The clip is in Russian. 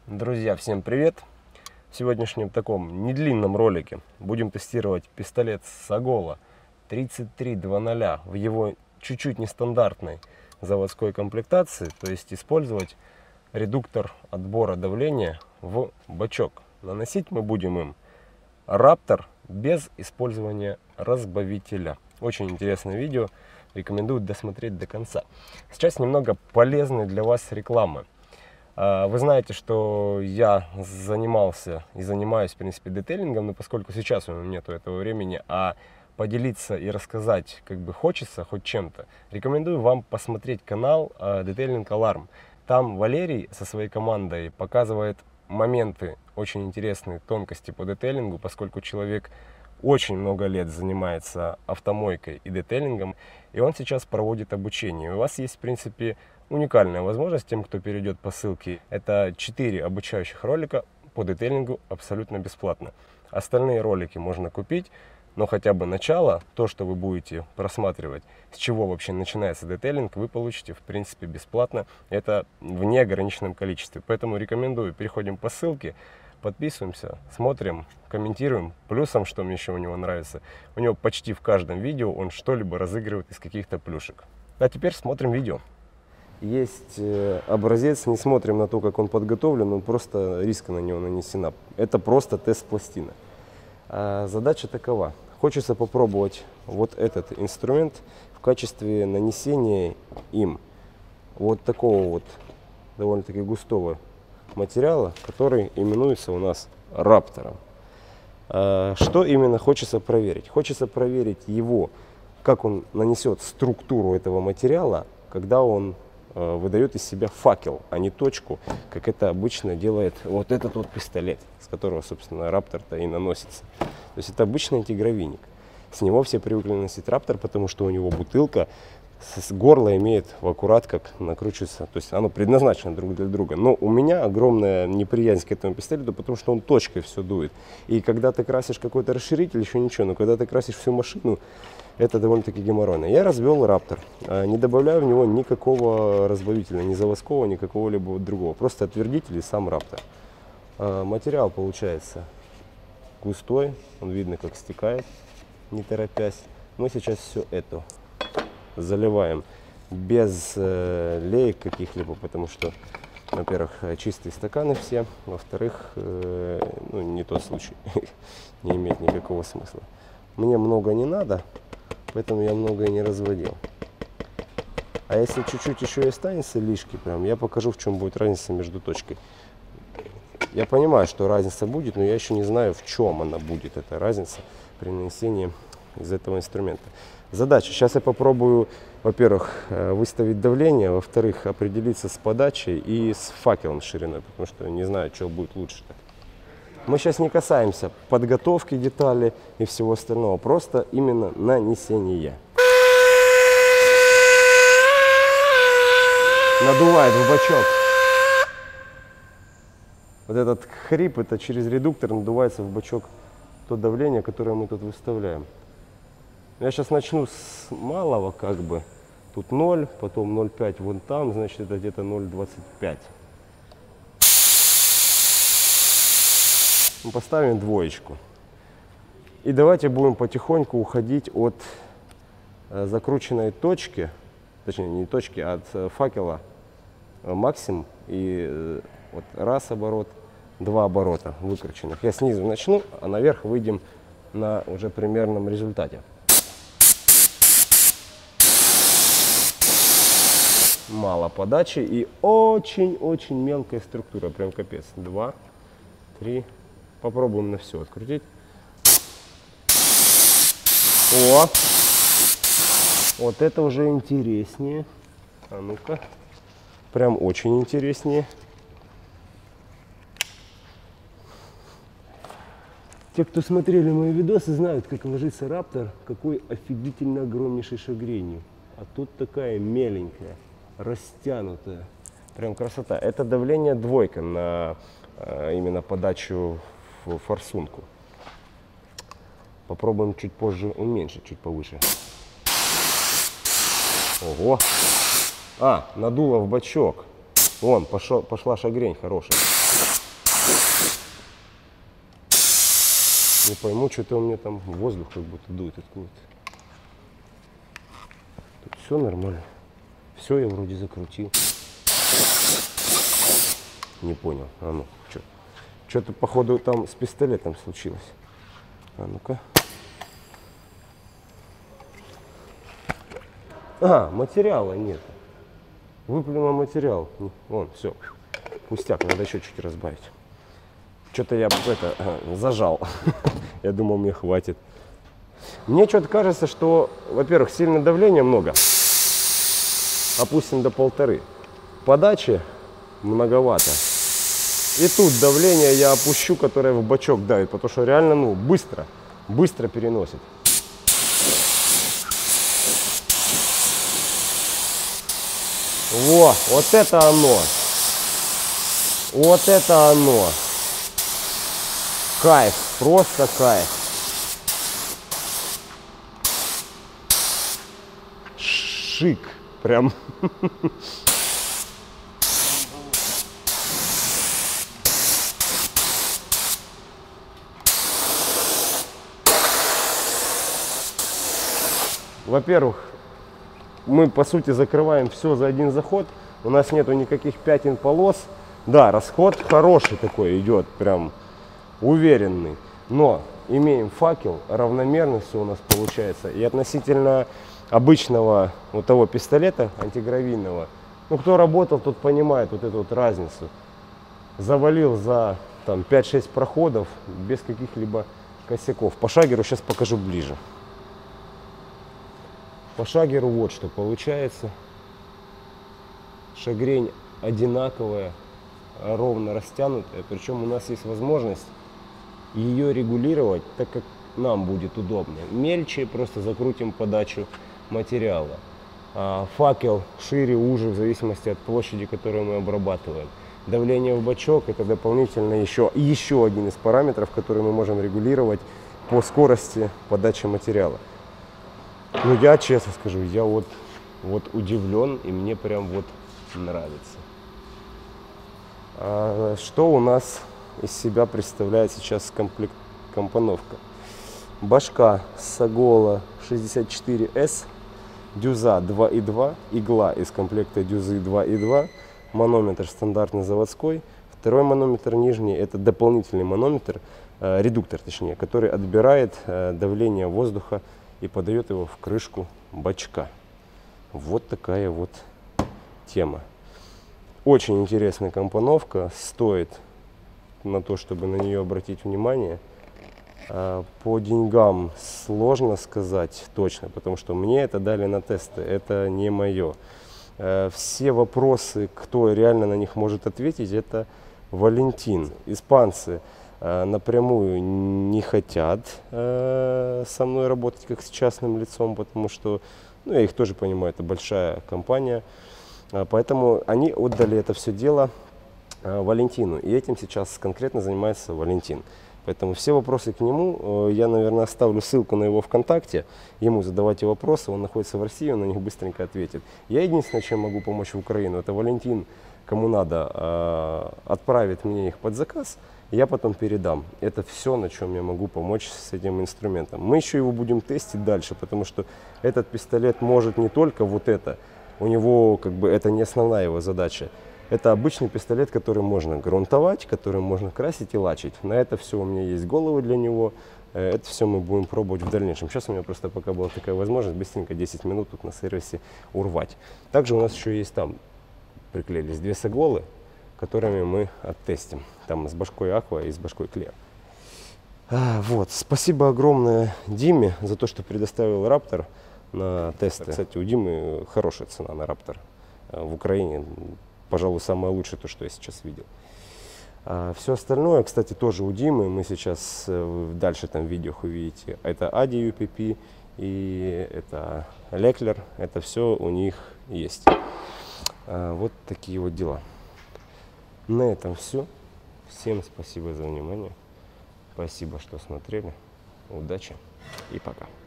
Друзья, всем привет! В сегодняшнем таком недлинном ролике будем тестировать пистолет Sagola 3300 в его чуть-чуть нестандартной заводской комплектации, то есть использовать редуктор отбора давления в бачок. Наносить мы будем им Raptor без использования разбавителя. Очень интересное видео, рекомендую досмотреть до конца. Сейчас немного полезной для вас рекламы. Вы знаете, что я занимался и занимаюсь, в принципе, детейлингом, но поскольку сейчас у меня нету этого времени, а поделиться и рассказать как бы хочется хоть чем-то, рекомендую вам посмотреть канал Detailing Alarm. Там Валерий со своей командой показывает моменты, очень интересные тонкости по детейлингу, поскольку человек очень много лет занимается автомойкой и детейлингом, и он сейчас проводит обучение. У вас есть, в принципе, уникальная возможность тем, кто перейдет по ссылке. Это 4 обучающих ролика по детейлингу абсолютно бесплатно. Остальные ролики можно купить, но хотя бы начало, то, что вы будете просматривать, с чего вообще начинается детейлинг, вы получите в принципе бесплатно. Это в неограниченном количестве. Поэтому рекомендую, переходим по ссылке, подписываемся, смотрим, комментируем. Плюсом, что мне еще у него нравится, у него почти в каждом видео он что-либо разыгрывает из каких-то плюшек. А теперь смотрим видео. Есть образец, не смотрим на то, как он подготовлен, он просто риска на него нанесена. Это просто тест пластины. Задача такова. Хочется попробовать вот этот инструмент в качестве нанесения им вот такого вот довольно-таки густого материала, который именуется у нас Raptor. Что именно хочется проверить? Хочется проверить его, как он нанесет структуру этого материала, когда он выдает из себя факел, а не точку, как это обычно делает вот этот вот пистолет, с которого, собственно, Raptor-то и наносится. То есть это обычный антигравийник. С него все привыкли носить Raptor, потому что у него бутылка с горла имеет в аккурат как накручивается. То есть оно предназначено друг для друга. Но у меня огромная неприязнь к этому пистолету, потому что он точкой все дует. И когда ты красишь какой-то расширитель, еще ничего, но когда ты красишь всю машину, это довольно-таки геморройно. Я развел Raptor, не добавляю в него никакого разбавителя, ни заводского, ни какого-либо другого. Просто отвердитель и сам Raptor. Материал получается густой, он видно, как стекает, не торопясь. Мы сейчас все это заливаем без леек каких-либо, потому что, во-первых, чистые стаканы все, во-вторых, ну, не тот случай, не имеет никакого смысла. Мне много не надо, поэтому я много и не разводил. А если чуть-чуть еще и останется лишки, прям, я покажу, в чем будет разница между точкой. Я понимаю, что разница будет, но я еще не знаю, в чем она будет, эта разница при нанесении из этого инструмента. Задача. Сейчас я попробую, во-первых, выставить давление, во-вторых, определиться с подачей и с факелом шириной, потому что не знаю, что будет лучше. Мы сейчас не касаемся подготовки деталей и всего остального, просто именно нанесение. Надувает в бачок. Вот этот хрип, это через редуктор надувается в бачок то давление, которое мы тут выставляем. Я сейчас начну с малого, как бы. Тут 0, потом 0,5 вон там, значит это где-то 0,25. Поставим двоечку. И давайте будем потихоньку уходить от закрученной точки, точнее не точки, а от факела максимум. И вот раз оборот, два оборота выкрученных. Я снизу начну, а наверх выйдем на уже примерном результате. Мало подачи и очень-очень мелкая структура, прям капец. 2, 3. Попробуем на все открутить. О! Вот это уже интереснее. А ну-ка. Прям очень интереснее. Те, кто смотрели мои видосы, знают, как ложится Raptor, какой офигительно огромнейший шагренью. А тут такая меленькая, растянутая. Прям красота. Это давление двойка на именно подачу в форсунку. Попробуем чуть позже уменьшить, чуть повыше. Ого! Надуло в бачок. Вон, пошла шагрень хорошая. Не пойму, что-то у меня там воздух как будто дует откуда-то. Тут все нормально. Все я вроде закрутил. Не понял. А ну, что? Что-то, походу, там с пистолетом случилось. А ну-ка. А, материала нет. Выплюнул материал. Вон, все. Пустяк, надо еще чуть разбавить. Что-то я зажал. Я думал, мне хватит. Мне что-то кажется, что, во-первых, сильно давления много. Опустим до 1,5. Подачи многовато. И тут давление я опущу, которое в бачок давит, потому что реально, ну, быстро переносит. Во, вот это оно. Вот это оно. Кайф, просто кайф. Шик, прям. Во-первых, мы по сути закрываем все за один заход. У нас нету никаких пятен, полос. Да, расход хороший такой идет, прям уверенный. Но имеем факел, равномерно все у нас получается. И относительно обычного вот того пистолета антигравийного, ну кто работал, тот понимает вот эту вот разницу. Завалил за там 5-6 проходов без каких-либо косяков. По шагеру сейчас покажу ближе. По шагеру вот что получается. Шагрень одинаковая, ровно растянутая. Причем у нас есть возможность ее регулировать так, как нам будет удобно. Мельче, просто закрутим подачу материала. Факел шире, уже, в зависимости от площади, которую мы обрабатываем. Давление в бачок — это дополнительно еще один из параметров, который мы можем регулировать по скорости подачи материала. Ну, я честно скажу, я вот удивлен, и мне прям вот нравится. Что у нас из себя представляет сейчас компоновка? Башка Сагола 64S, дюза 2,2, игла из комплекта дюзы 2,2, манометр стандартный заводской. Второй манометр нижний — это дополнительный манометр, редуктор точнее, который отбирает давление воздуха и подает его в крышку бачка. Вот такая вот тема. Очень интересная компоновка, стоит на то, чтобы на нее обратить внимание. По деньгам сложно сказать точно, потому что мне это дали на тесты, это не мое. Все вопросы, кто реально на них может ответить, это Валентин. Испанцы напрямую не хотят со мной работать как с частным лицом, потому что, ну, я их тоже понимаю, это большая компания. Поэтому они отдали это все дело Валентину, и этим сейчас конкретно занимается Валентин. Поэтому все вопросы к нему, я, наверное, оставлю ссылку на его ВКонтакте, ему задавайте вопросы, он находится в России, он на них быстренько ответит. Я единственное, чем могу помочь в Украину, это Валентин, кому надо, отправит мне их под заказ, я потом передам. Это все, на чем я могу помочь с этим инструментом. Мы еще его будем тестить дальше, потому что этот пистолет может не только вот это, у него как бы это не основная его задача. Это обычный пистолет, который можно грунтовать, которым можно красить и лачить. На это все у меня есть головы для него. Это все мы будем пробовать в дальнейшем. Сейчас у меня просто пока была такая возможность быстренько 10 минут тут на сервисе урвать. Также у нас еще есть там, приклеились 2 саголы, которыми мы оттестим. Там с башкой Aqua и с башкой Clear. Вот. Спасибо огромное Диме за то, что предоставил Раптор на тесты. Кстати, у Димы хорошая цена на Раптор в Украине. Пожалуй, самое лучшее, то, что я сейчас видел. Все остальное, кстати, тоже у Димы. Мы сейчас дальше там в видео увидите. Это Ади UPP и это Леклер. Это все у них есть. Вот такие вот дела. На этом все. Всем спасибо за внимание. Спасибо, что смотрели. Удачи и пока.